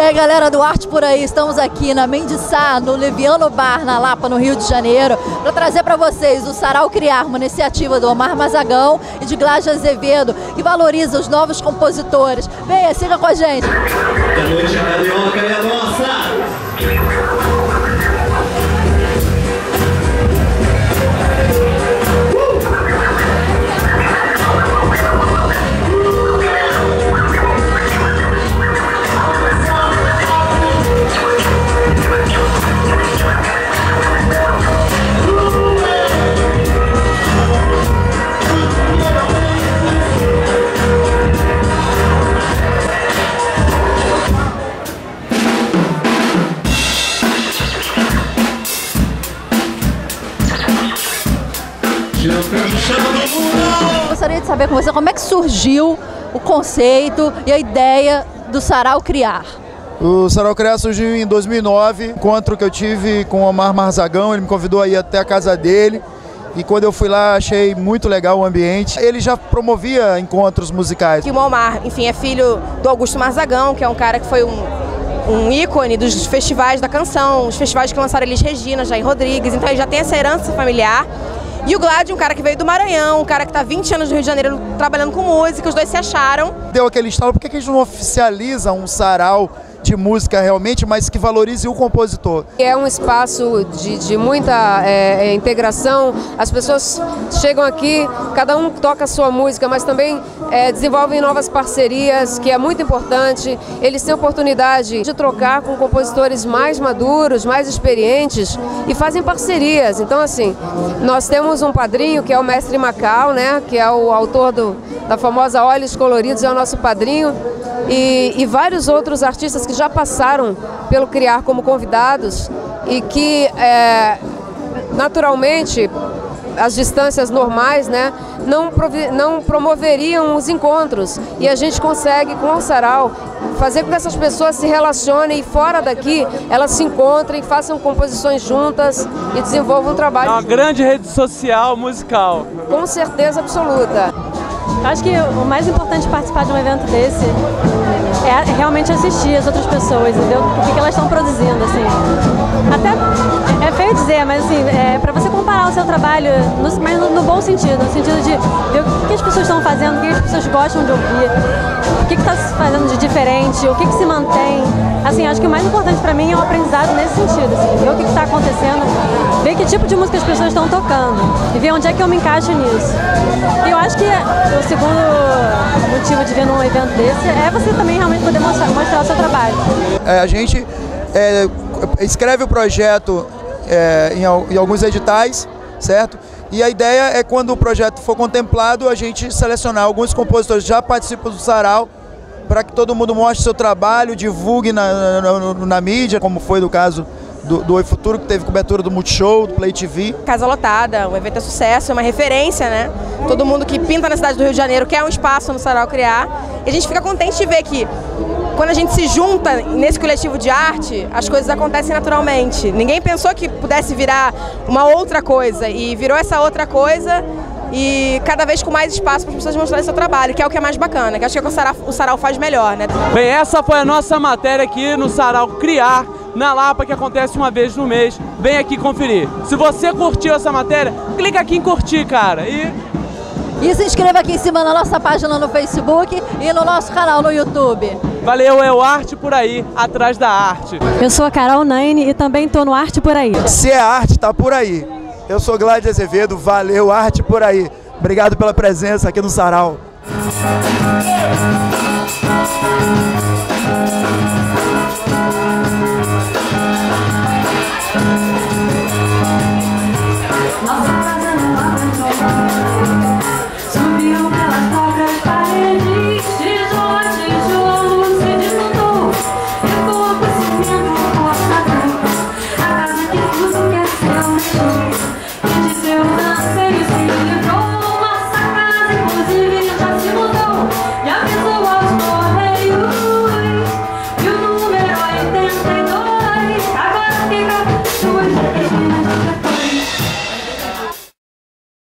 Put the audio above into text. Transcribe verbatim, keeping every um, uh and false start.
aí, galera do Arte Por Aí, estamos aqui na Mendiçá, no Leviano Bar, na Lapa, no Rio de Janeiro, para trazer para vocês o Sarau Criar, uma iniciativa do Omar Mazagão e de Gláudia Azevedo, que valoriza os novos compositores. Venha, siga com a gente. Boa noite, a carioca é a nossa! Eu gostaria de saber com você como é que surgiu o conceito e a ideia do Sarau Criar. O Sarau Criar surgiu em dois mil e nove, encontro que eu tive com o Omar Mazagão, ele me convidou a ir até a casa dele. E quando eu fui lá, achei muito legal o ambiente. Ele já promovia encontros musicais. O Omar, enfim, é filho do Augusto Mazagão, que é um cara que foi um, um ícone dos festivais da canção, os festivais que lançaram Elis Regina, Jair Rodrigues, então ele já tem essa herança familiar. E o Gláudio, um cara que veio do Maranhão, um cara que está há vinte anos no Rio de Janeiro trabalhando com música, os dois se acharam. Deu aquele estalo, por que a gente não oficializa um sarau de música realmente, mas que valorize o compositor? É um espaço de, de muita é, integração, as pessoas chegam aqui, cada um toca a sua música, mas também é, desenvolvem novas parcerias, que é muito importante. Eles têm a oportunidade de trocar com compositores mais maduros, mais experientes e fazem parcerias. Então, assim, nós temos um padrinho que é o Mestre Macau, né, que é o autor do, da famosa Olhos Coloridos, é o nosso padrinho. E, e vários outros artistas que já passaram pelo Criar como convidados e que é, naturalmente as distâncias normais, né, não, provi, não promoveriam os encontros, e a gente consegue com o Sarau fazer com que essas pessoas se relacionem e fora daqui elas se encontrem, façam composições juntas e desenvolvam um trabalho. É uma grande rede social musical. Com certeza absoluta. Acho que o mais importante de participar de um evento desse é realmente assistir as outras pessoas e ver o que elas estão produzindo, assim. Até é feio dizer, mas assim, é para você comparar o seu trabalho, no, mas no, no bom sentido, no sentido de ver o que as pessoas estão fazendo, o que as pessoas gostam de ouvir, o que está se fazendo de diferente, o que, que se mantém. Assim, acho que o mais importante para mim é o aprendizado nesse sentido, assim, ver o que está acontecendo, ver que tipo de música as pessoas estão tocando e ver onde é que eu me encaixo nisso. E eu acho que o segundo motivo de vir num evento desse é você também realmente poder mostrar, mostrar o seu trabalho. É, a gente é, escreve o projeto é, em, em alguns editais, certo? E a ideia é, quando o projeto for contemplado, a gente selecionar alguns compositores que já participam do Sarau, para que todo mundo mostre seu trabalho, divulgue na, na, na mídia, como foi no caso do, do Oi Futuro, que teve cobertura do Multishow, do Play T V. Casa lotada, o evento é sucesso, é uma referência, né? Todo mundo que pinta na cidade do Rio de Janeiro quer um espaço no Sarau Criar. E a gente fica contente de ver que, quando a gente se junta nesse coletivo de arte, as coisas acontecem naturalmente. Ninguém pensou que pudesse virar uma outra coisa, e virou essa outra coisa, e cada vez com mais espaço para as pessoas mostrarem seu trabalho, que é o que é mais bacana, que acho que é o que o Sarau, o Sarau faz melhor, né? Bem, essa foi a nossa matéria aqui no Sarau Criar, na Lapa, que acontece uma vez no mês. Vem aqui conferir. Se você curtiu essa matéria, clica aqui em curtir, cara. E... E se inscreva aqui em cima na nossa página no Facebook e no nosso canal no YouTube. Valeu, é o Arte Por Aí, atrás da arte. Eu sou a Carol Naine e também estou no Arte Por Aí. Se é arte, tá por aí. Eu sou Gláudia Azevedo, valeu, Arte Por Aí. Obrigado pela presença aqui no Sarau.